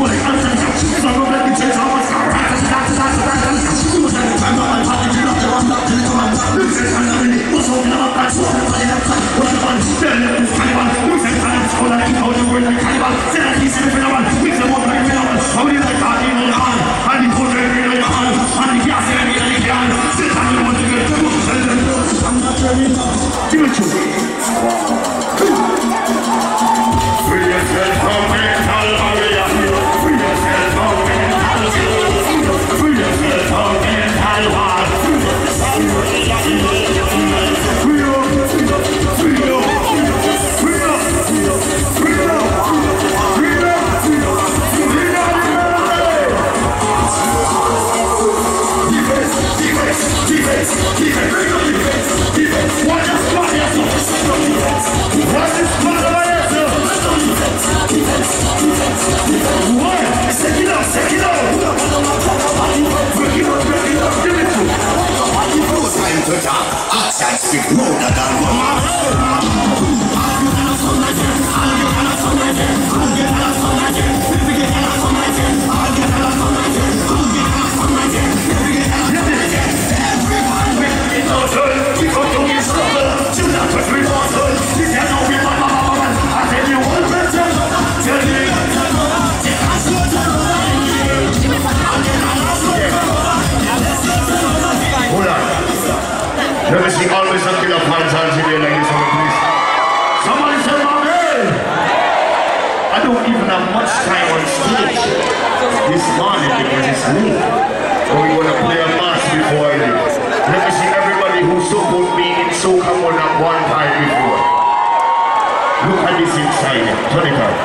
Let me see always a Killa fans hands in the air like this on the police. Somebody say my name! I don't even have much time on stage this morning because it's late. So we're gonna play a mass before I leave. Let me see everybody who supported me in Soca one at one time before. Look at this inside here. Turn it on.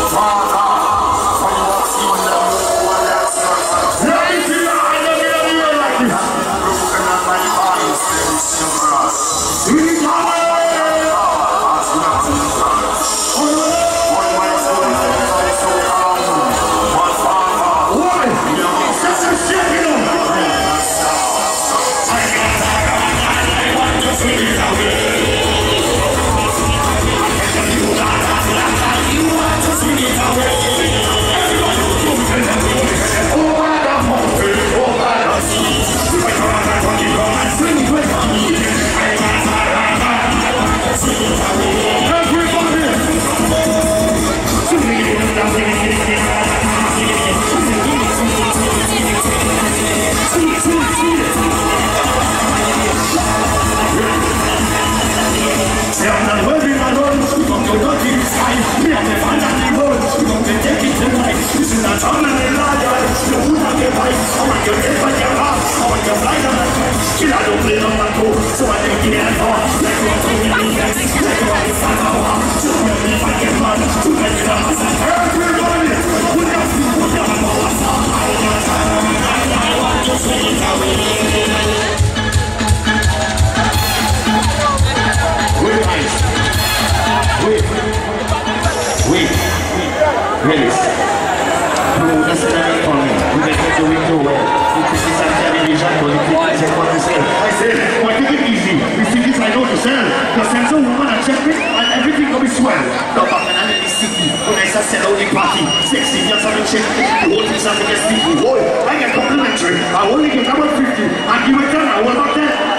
I only get number 50 and you return, I will not tell.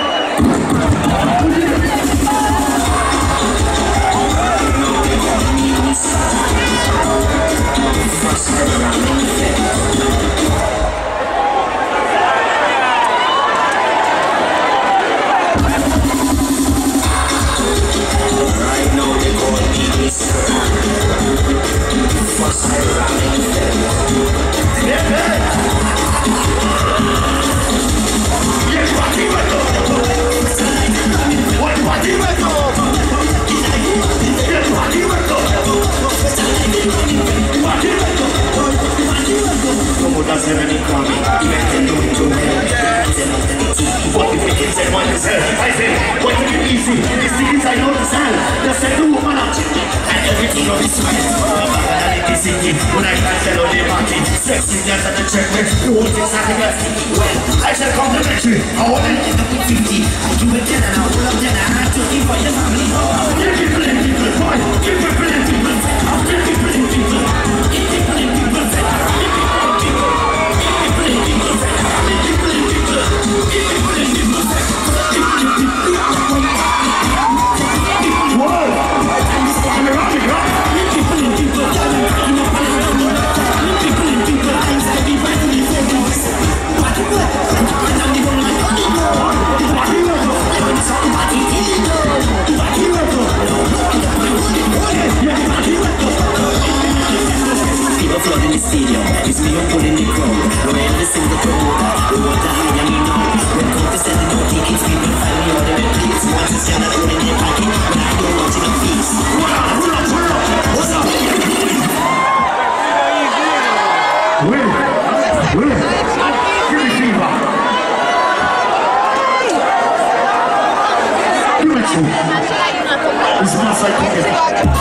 I shall complimentary. I want to get up with 50. I do it then and I will up then and I'm looking for your family. Give people in people, boy. Give people in people. I'll give people in people. Give people in people. crowd in the stadium. It's me up in the crowd. No way to sing the promoter. We want to hide and you know. When come to sell no tickets, people find me on the red plates. Once it's gonna put in their pocket, when I don't want to the feast. What's up? Will, give me fever. Give me two. It's not psychotic.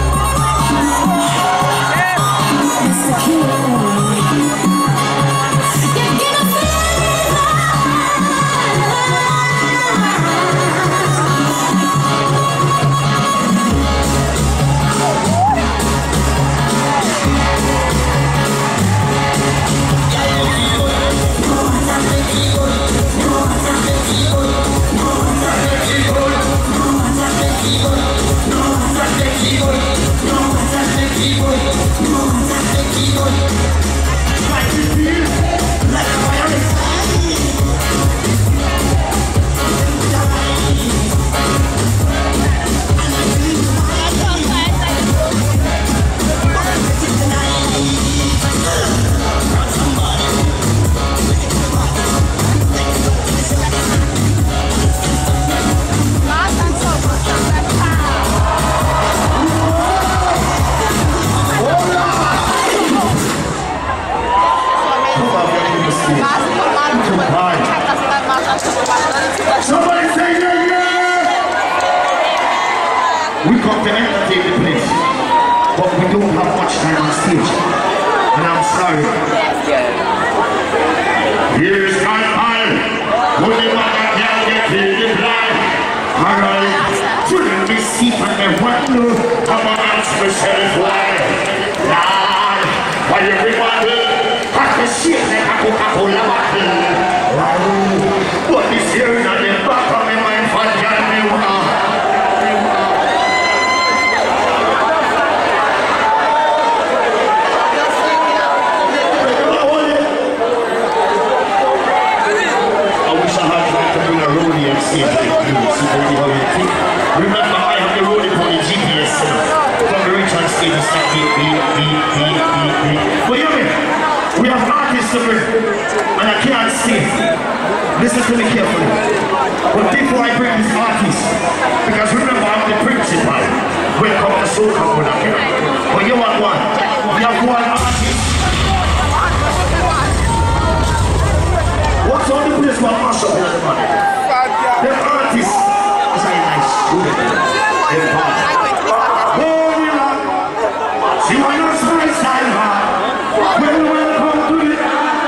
Somebody say yeah, yeah! We come to entertain the place, but we don't have much time on stage. And I'm sorry. Here's my pal. Only one I can get here to blind. Alright. Shouldn't be seat on the window. Come on, ask myself why. Lord, why everybody has to shit like a Coca-Cola bottle. But this here is not the back of my mind for John Mewah. I wish I had time to bring a roadie and see how you think. Remember, I have the roadie for the GPS from the Richard State. It's like but you know, we have artists to bring, and I can't stay. Listen to me carefully. But before I bring this artist, because remember I'm the principal, welcome to Soul Company. But you want one? We have one artist. What's on the place for mash up in the money? The artist is a nice student. Oh, yeah. She wants my style. Welcome to the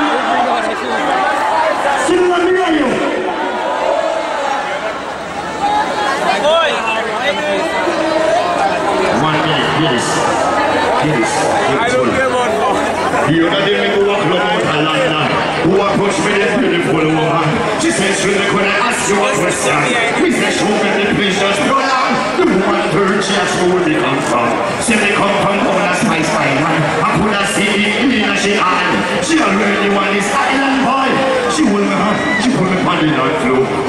I don't care what for. The other day we go up to London. Who approached me this beautiful woman? She said she could ask you a question. We said she would be please just prolong. The woman heard she asked me where they come from. She they come from on a spice island. I could have seen it in a she had. She already won this island boy. She put me on the north floor.